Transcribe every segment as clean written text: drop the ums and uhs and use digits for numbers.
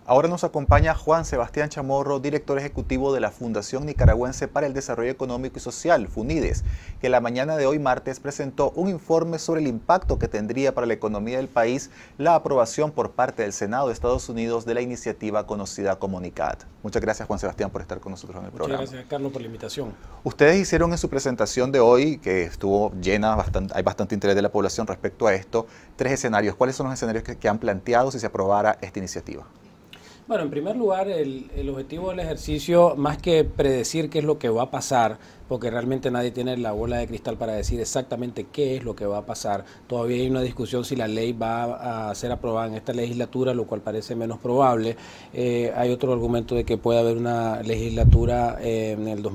Ahora nos acompaña Juan Sebastián Chamorro, director ejecutivo de la Fundación Nicaragüense para el Desarrollo Económico y Social, FUNIDES, que la mañana de hoy martes presentó un informe sobre el impacto que tendría para la economía del país la aprobación por parte del Senado de Estados Unidos de la iniciativa conocida como NICAD. Muchas gracias, Juan Sebastián, por estar con nosotros en el programa. Muchas gracias, Carlos, por la invitación. Ustedes hicieron en su presentación de hoy, que estuvo llena, hay bastante interés de la población respecto a esto, 3 escenarios. ¿Cuáles son los escenarios que han planteado si se aprobara esta iniciativa? Bueno, en primer lugar, el objetivo del ejercicio, más que predecir qué es lo que va a pasar, porque realmente nadie tiene la bola de cristal para decir exactamente qué es lo que va a pasar. Todavía hay una discusión si la ley va a ser aprobada en esta legislatura, lo cual parece menos probable. Hay otro argumento de que puede haber una legislatura en el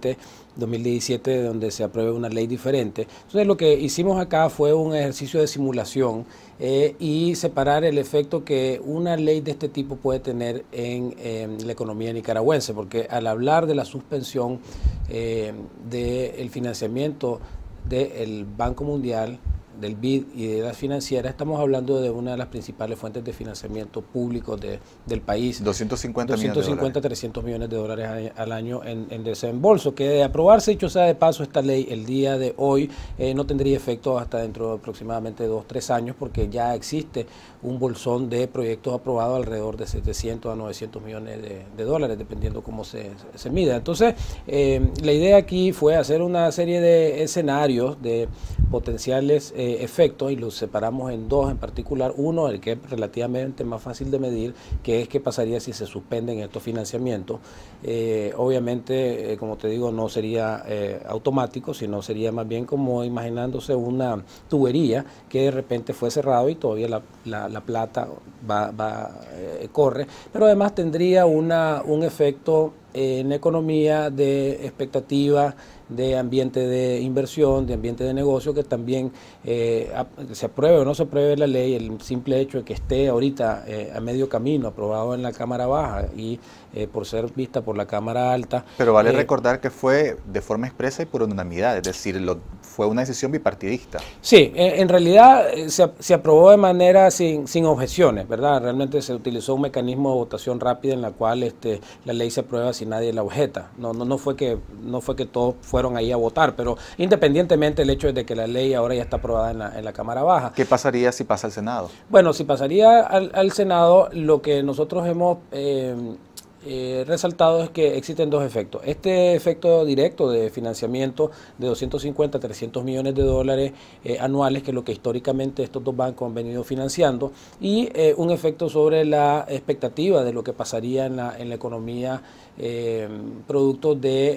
2017, donde se apruebe una ley diferente. Entonces lo que hicimos acá fue un ejercicio de simulación y separar el efecto que una ley de este tipo puede tener en la economía nicaragüense, porque al hablar de la suspensión del financiamiento del Banco Mundial, del BID y de las financieras, estamos hablando de una de las principales fuentes de financiamiento público del país. 250 millones de dólares. 300 millones de dólares al año en desembolso, que de aprobarse, dicho sea de paso, esta ley el día de hoy no tendría efecto hasta dentro de aproximadamente 2-3 años, porque ya existe un bolsón de proyectos aprobados alrededor de 700 a 900 millones de dólares, dependiendo cómo se mida. Entonces, la idea aquí fue hacer una serie de escenarios de potenciales efectos, y los separamos en dos en particular. Uno, el que es relativamente más fácil de medir, que es qué pasaría si se suspenden estos financiamientos. Obviamente, como te digo, no sería automático, sino sería más bien como imaginándose una tubería que de repente fue cerrado y todavía la plata corre, pero además tendría un efecto en la economía de expectativa, de ambiente de inversión, de ambiente de negocio, que también se apruebe o no se apruebe la ley, el simple hecho de que esté ahorita a medio camino, aprobado en la Cámara Baja y por ser vista por la Cámara Alta. Pero vale recordar que fue de forma expresa y por unanimidad, es decir, fue una decisión bipartidista. Sí, en realidad se aprobó de manera sin objeciones, ¿verdad? Realmente se utilizó un mecanismo de votación rápida en la cual la ley se aprueba si nadie la objeta. No fue que todos fueron ahí a votar, pero independientemente del hecho de que la ley ahora ya está aprobada en la Cámara Baja. ¿Qué pasaría si pasa al Senado? Bueno, si pasaría al Senado, lo que nosotros hemos resaltado es que existen dos efectos. Este efecto directo de financiamiento de 250 a 300 millones de dólares anuales, que es lo que históricamente estos dos bancos han venido financiando, y un efecto sobre la expectativa de lo que pasaría en la economía producto de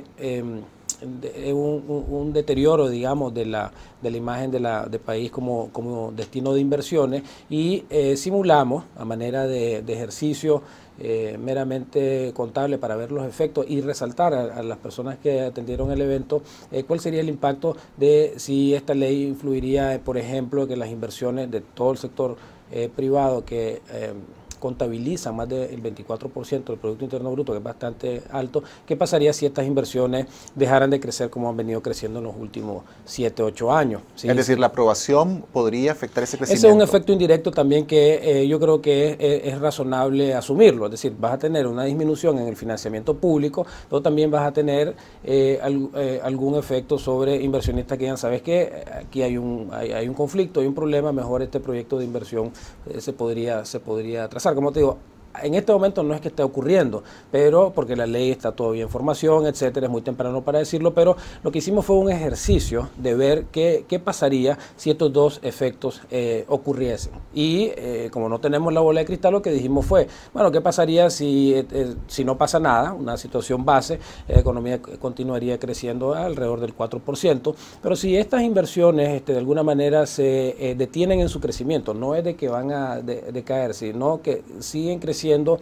un deterioro, digamos, de la imagen del país como destino de inversiones, y simulamos a manera de ejercicio meramente contable para ver los efectos y resaltar a las personas que atendieron el evento cuál sería el impacto de si esta ley influiría, por ejemplo, que las inversiones de todo el sector privado que contabiliza más del 24% del Producto Interno Bruto, que es bastante alto. ¿Qué pasaría si estas inversiones dejaran de crecer como han venido creciendo en los últimos 7-8 años? ¿Sí? Es decir, la aprobación podría afectar ese crecimiento. Ese es un efecto indirecto también que yo creo que es razonable asumirlo. Es decir, vas a tener una disminución en el financiamiento público, pero también vas a tener algún efecto sobre inversionistas que digan, ¿sabes qué? Aquí hay un conflicto, hay un problema, mejor este proyecto de inversión se podría trazar. Como te digo, en este momento no es que esté ocurriendo, pero porque la ley está todavía en formación, etcétera, es muy temprano para decirlo, pero lo que hicimos fue un ejercicio de ver qué pasaría si estos dos efectos ocurriesen. Y como no tenemos la bola de cristal, lo que dijimos fue, bueno, ¿qué pasaría si no pasa nada, una situación base, la economía continuaría creciendo alrededor del 4%, pero si estas inversiones de alguna manera se detienen en su crecimiento, no es de que van a decaer, sino que siguen creciendo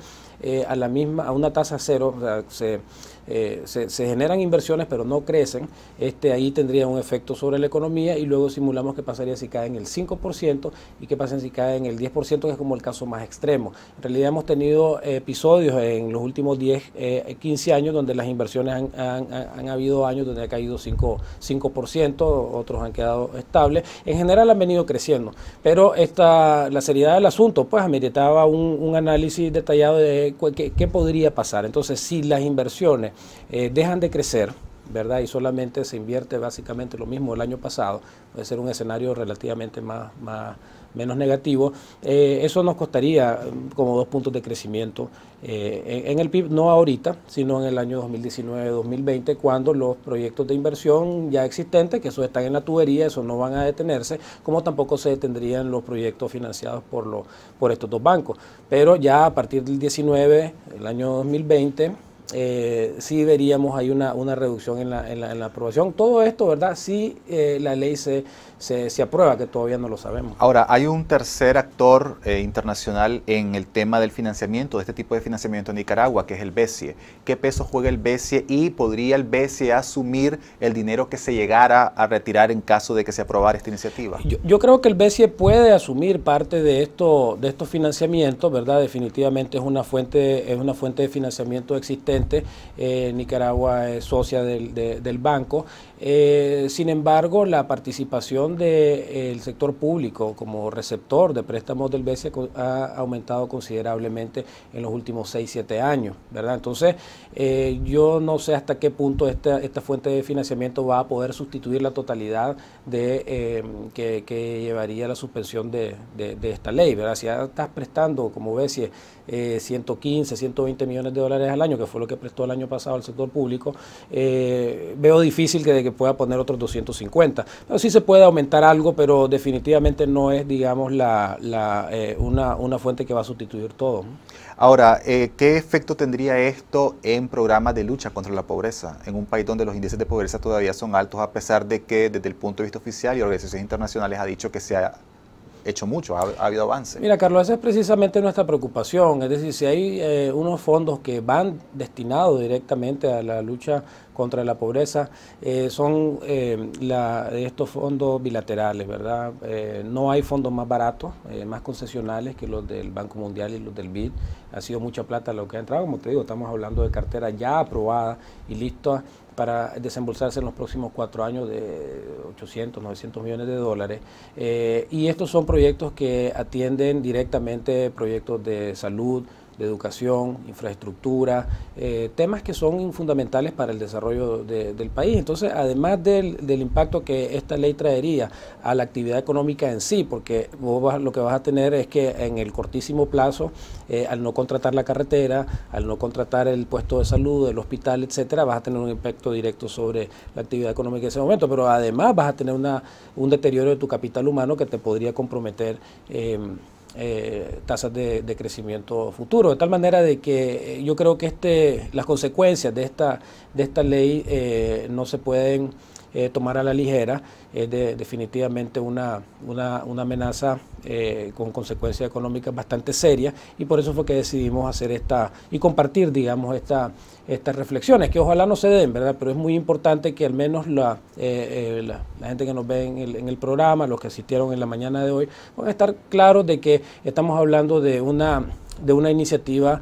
a una tasa cero, o sea, se generan inversiones pero no crecen, ahí tendría un efecto sobre la economía, y luego simulamos qué pasaría si cae en el 5% y qué pasa si cae en el 10%, que es como el caso más extremo. En realidad hemos tenido episodios en los últimos 10, 15 años donde las inversiones han habido años donde ha caído 5%, otros han quedado estables. En general han venido creciendo, pero la seriedad del asunto pues ameritaba un análisis detallado de qué podría pasar. Entonces, si las inversiones dejan de crecer, ¿verdad?, y solamente se invierte básicamente lo mismo el año pasado, puede ser un escenario relativamente menos negativo, eso nos costaría como 2 puntos de crecimiento en el PIB, no ahorita, sino en el año 2019-2020, cuando los proyectos de inversión ya existentes, que esos están en la tubería, esos no van a detenerse, como tampoco se detendrían los proyectos financiados por estos dos bancos. Pero ya a partir del 19, el año 2020, sí veríamos ahí una reducción en la aprobación. Todo esto, ¿verdad?, si la ley se aprueba, que todavía no lo sabemos. Ahora, hay un tercer actor internacional en el tema del financiamiento, de este tipo de financiamiento en Nicaragua, que es el BESIE. ¿Qué peso juega el BESIE y podría el BESIE asumir el dinero que se llegara a retirar en caso de que se aprobara esta iniciativa? Yo creo que el BESIE puede asumir parte de estos financiamientos, ¿verdad? Definitivamente es una fuente de financiamiento existente. Nicaragua es socia del banco. Sin embargo, la participación del sector público como receptor de préstamos del BESIE ha aumentado considerablemente en los últimos 6-7 años, ¿verdad? Entonces, yo no sé hasta qué punto esta fuente de financiamiento va a poder sustituir la totalidad que llevaría la suspensión de esta ley, ¿verdad? Si ya estás prestando como BESIE 115, 120 millones de dólares al año, que fue lo que prestó el año pasado al sector público, veo difícil que pueda poner otros 250. Pero sí se puede aumentar algo, pero definitivamente no es, digamos, una fuente que va a sustituir todo. Ahora, ¿qué efecto tendría esto en programas de lucha contra la pobreza en un país donde los índices de pobreza todavía son altos, a pesar de que desde el punto de vista oficial y organizaciones internacionales ha dicho que se ha hecho mucho, ha habido avance? Mira, Carlos, esa es precisamente nuestra preocupación. Es decir, si hay unos fondos que van destinados directamente a la lucha contra la pobreza, son estos fondos bilaterales, ¿verdad? No hay fondos más baratos, más concesionales que los del Banco Mundial y los del BID. Ha sido mucha plata lo que ha entrado. Como te digo, estamos hablando de carteras ya aprobadas y listas para desembolsarse en los próximos 4 años de 800, 900 millones de dólares. Y estos son proyectos que atienden directamente proyectos de salud, de educación, infraestructura, temas que son fundamentales para el desarrollo del país. Entonces, además del impacto que esta ley traería a la actividad económica en sí, porque vos lo que vas a tener es que en el cortísimo plazo, al no contratar la carretera, al no contratar el puesto de salud, el hospital, etcétera, vas a tener un impacto directo sobre la actividad económica en ese momento, pero además vas a tener un deterioro de tu capital humano que te podría comprometer tasas de crecimiento futuro, de tal manera de que yo creo que las consecuencias de esta ley no se pueden tomar a la ligera. Es definitivamente una amenaza con consecuencias económicas bastante serias, y por eso fue que decidimos hacer y compartir, digamos, estas reflexiones, que ojalá no se den, ¿verdad? Pero es muy importante que al menos la gente que nos ve en el programa, los que asistieron en la mañana de hoy, van a estar claros de que estamos hablando de una iniciativa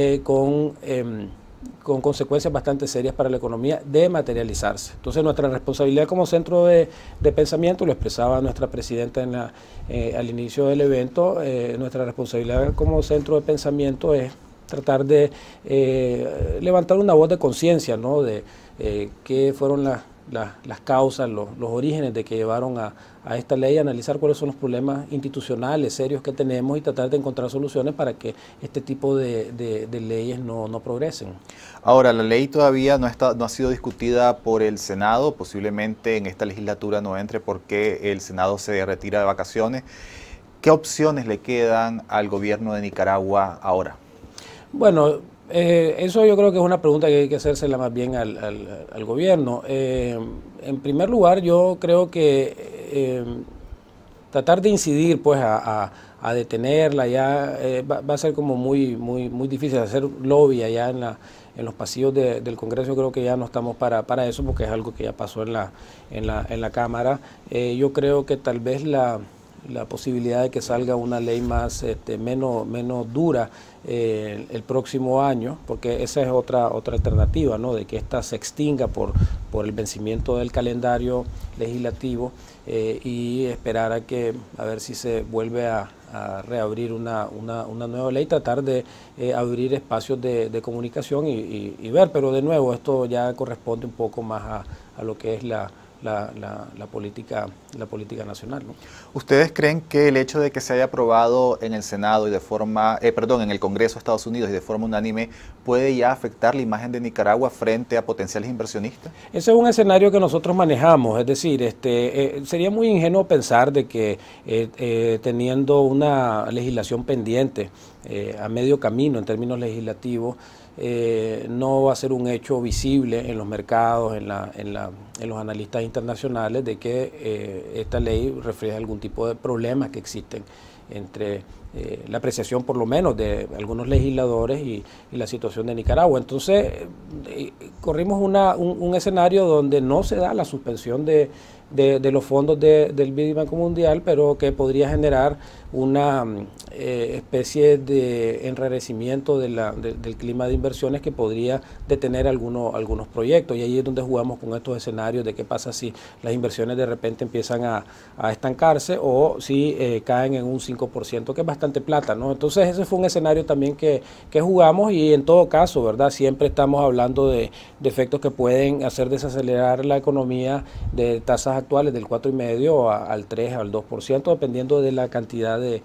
con consecuencias bastante serias para la economía de materializarse. Entonces, nuestra responsabilidad como centro de pensamiento, lo expresaba nuestra presidenta al inicio del evento, nuestra responsabilidad como centro de pensamiento es tratar de levantar una voz de conciencia, ¿no?, de qué fueron las causas, los orígenes de que llevaron a esta ley, analizar cuáles son los problemas institucionales serios que tenemos y tratar de encontrar soluciones para que este tipo de leyes no progresen. Ahora, la ley todavía no ha sido discutida por el Senado, posiblemente en esta legislatura no entre porque el Senado se retira de vacaciones. ¿Qué opciones le quedan al gobierno de Nicaragua ahora? Bueno, eso yo creo que es una pregunta que hay que hacérsela más bien al gobierno. En primer lugar, yo creo que tratar de incidir pues a detenerla. Ya va a ser como muy difícil hacer lobby allá en los pasillos del Congreso. Creo que ya no estamos para eso, porque es algo que ya pasó en la Cámara. Yo creo que tal vez la posibilidad de que salga una ley más menos dura el próximo año, porque esa es otra alternativa, ¿no? De que ésta se extinga por el vencimiento del calendario legislativo, y esperar a ver si se vuelve a reabrir una nueva ley, tratar de abrir espacios de comunicación y ver, pero de nuevo esto ya corresponde un poco más a lo que es la política nacional, ¿no? ¿Ustedes creen que el hecho de que se haya aprobado en el Senado y en el Congreso de Estados Unidos y de forma unánime puede ya afectar la imagen de Nicaragua frente a potenciales inversionistas? Ese es un escenario que nosotros manejamos, es decir, sería muy ingenuo pensar de que teniendo una legislación pendiente a medio camino en términos legislativos, no va a ser un hecho visible en los mercados, en los analistas internacionales, de que esta ley refleja algún tipo de problemas que existen entre la apreciación, por lo menos, de algunos legisladores y la situación de Nicaragua. Entonces, corrimos un escenario donde no se da la suspensión de los fondos del BID y Banco Mundial, pero que podría generar una especie de enrarecimiento del clima de inversiones que podría detener algunos proyectos. Y ahí es donde jugamos con estos escenarios de qué pasa si las inversiones de repente empiezan a estancarse, o si caen en un 5%, que es bastante plata, ¿no? Entonces ese fue un escenario también que jugamos, y en todo caso, ¿verdad? Siempre estamos hablando de efectos que pueden hacer desacelerar la economía de tasas actuales del 4,5% al 3 al 2%, dependiendo de la cantidad de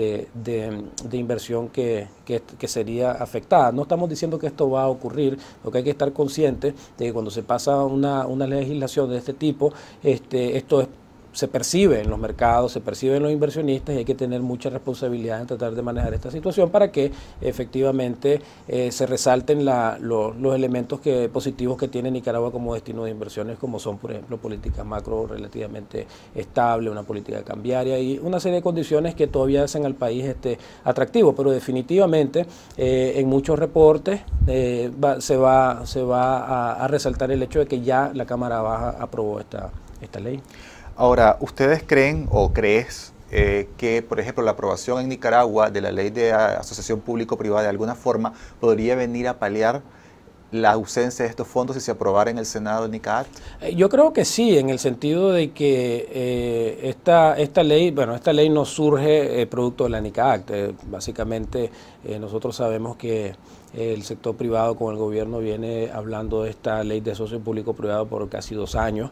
inversión que sería afectada. No estamos diciendo que esto va a ocurrir, lo que hay que estar consciente de que cuando se pasa una legislación de este tipo, esto se percibe en los mercados, se percibe en los inversionistas, y hay que tener mucha responsabilidad en tratar de manejar esta situación para que efectivamente se resalten los elementos positivos que tiene Nicaragua como destino de inversiones, como son, por ejemplo, políticas macro relativamente estable, una política cambiaria y una serie de condiciones que todavía hacen al país atractivo. Pero definitivamente en muchos reportes se va a resaltar el hecho de que ya la Cámara Baja aprobó esta ley. Ahora, ¿ustedes creen o crees que, por ejemplo, la aprobación en Nicaragua de la ley de asociación público-privada de alguna forma podría venir a paliar la ausencia de estos fondos si se aprobara en el Senado de NICAACT? Yo creo que sí, en el sentido de que esta ley no surge producto de la NICAACT. Básicamente nosotros sabemos que el sector privado con el gobierno viene hablando de esta ley de socio público-privado por casi 2 años.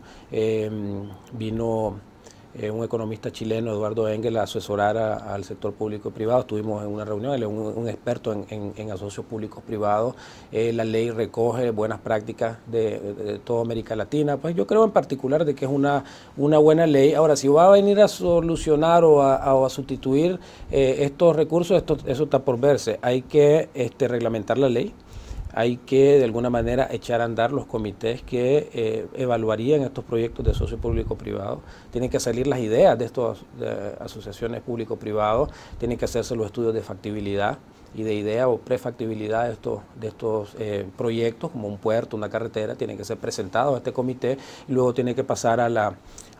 Vino un economista chileno, Eduardo Engel, a asesorar al sector público y privado. Estuvimos en una reunión, él es un experto en asocios públicos privados. La ley recoge buenas prácticas de toda América Latina. Pues yo creo en particular de que es una buena ley. Ahora, si va a venir a solucionar o a sustituir estos recursos, eso está por verse. Hay que reglamentar la ley. Hay que de alguna manera echar a andar los comités que evaluarían estos proyectos de socio público-privado. Tienen que salir las ideas de estas asociaciones público-privados, tienen que hacerse los estudios de factibilidad y de idea o prefactibilidad de estos proyectos, como un puerto, una carretera, tienen que ser presentados a este comité y luego tiene que pasar a la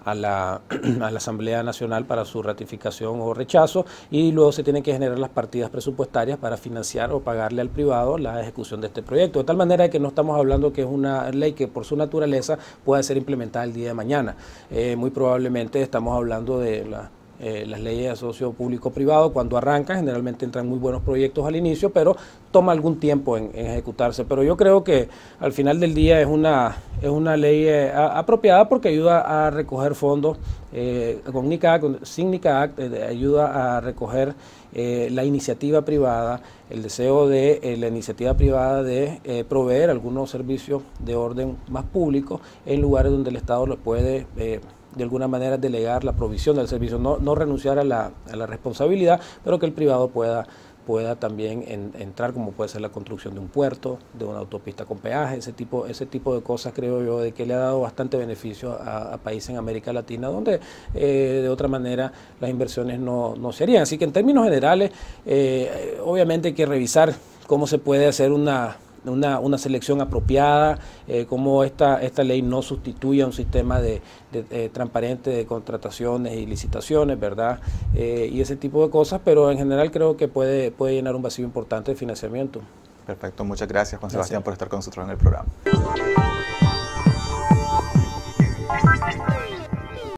Asamblea Nacional para su ratificación o rechazo, y luego se tienen que generar las partidas presupuestarias para financiar o pagarle al privado la ejecución de este proyecto, de tal manera que no estamos hablando que es una ley que por su naturaleza pueda ser implementada el día de mañana. Muy probablemente estamos hablando de las leyes de asocio público-privado. Cuando arrancan, generalmente entran muy buenos proyectos al inicio, pero toma algún tiempo en ejecutarse. Pero yo creo que al final del día es una ley apropiada, porque ayuda a recoger fondos con NICAACT, sin NICAACT, ayuda a recoger la iniciativa privada, el deseo de la iniciativa privada de proveer algunos servicios de orden más público en lugares donde el Estado los puede de alguna manera delegar la provisión del servicio, no renunciar a la responsabilidad, pero que el privado pueda pueda también entrar, como puede ser la construcción de un puerto, de una autopista con peaje, ese tipo de cosas, creo yo, de que le ha dado bastante beneficio a países en América Latina, donde de otra manera las inversiones no se harían. Así que en términos generales, obviamente hay que revisar cómo se puede hacer una selección apropiada, cómo esta ley no sustituye a un sistema transparente de contrataciones y licitaciones, ¿verdad? Y ese tipo de cosas, pero en general creo que puede llenar un vacío importante de financiamiento. Perfecto, muchas gracias Juan Sebastián por estar con nosotros en el programa.